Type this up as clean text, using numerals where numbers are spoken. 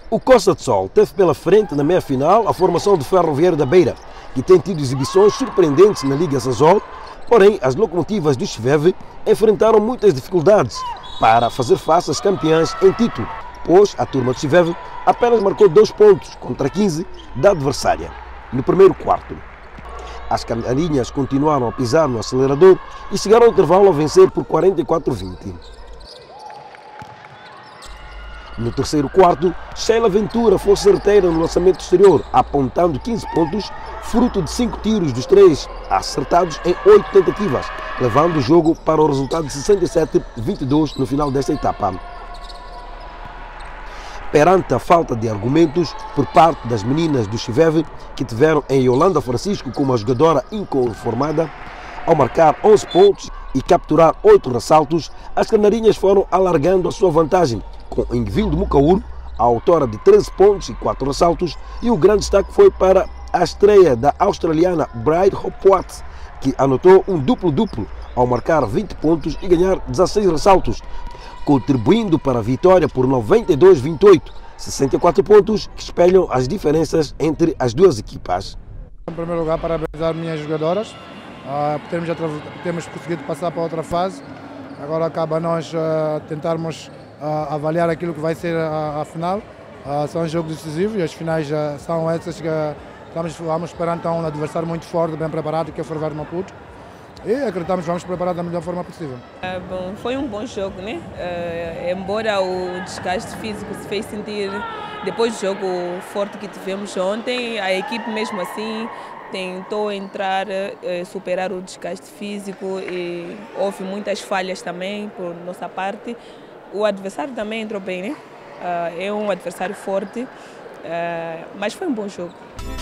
O Costa de Sol teve pela frente na meia-final a formação do Ferroviário da Beira, que tem tido exibições surpreendentes na Liga Sazol, porém as locomotivas do Chiveve enfrentaram muitas dificuldades para fazer face às campeãs em título, pois a turma do Chiveve apenas marcou 2 pontos contra 15 da adversária no primeiro quarto. As canarinhas continuaram a pisar no acelerador e chegaram ao intervalo a vencer por 44-20. No terceiro quarto, Sheila Ventura foi certeira no lançamento exterior, apontando 15 pontos, fruto de 5 tiros dos 3 acertados em 8 tentativas, levando o jogo para o resultado de 67-22 no final desta etapa. Perante a falta de argumentos por parte das meninas do Chiveve, que tiveram em Yolanda Francisco como a jogadora inconformada, ao marcar 11 pontos e capturar 8 ressaltos, as canarinhas foram alargando a sua vantagem, com Ingvildo Mucauro, a autora de 13 pontos e 4 ressaltos, e o grande destaque foi para a estreia da australiana Bride Hopwatt, que anotou um duplo-duplo ao marcar 20 pontos e ganhar 16 ressaltos, contribuindo para a vitória por 92-28, 64 pontos que espelham as diferenças entre as duas equipas. Em primeiro lugar, parabenizar minhas jogadoras por termos conseguido passar para outra fase. Agora cabe a nós tentarmos avaliar aquilo que vai ser a final. São jogos decisivos e as finais são essas que vamos perante um adversário muito forte, bem preparado, que é o Ferroviário de Maputo. E acreditamos que vamos preparar da melhor forma possível. Bom, foi um bom jogo, né? Embora o desgaste físico se fez sentir depois do jogo forte que tivemos ontem, a equipe mesmo assim tentou entrar, superar o desgaste físico e houve muitas falhas também por nossa parte. O adversário também entrou bem, né? É um adversário forte, mas foi um bom jogo.